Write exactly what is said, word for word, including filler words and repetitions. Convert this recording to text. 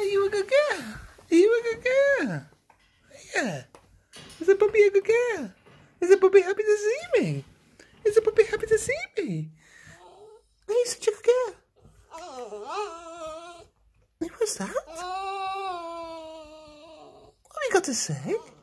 you a good girl? Are you a good girl? Yeah. Is the puppy a good girl? Is the puppy happy to see me? Is the puppy happy to see me? Are you such a good girl? What's that? What have you got to say?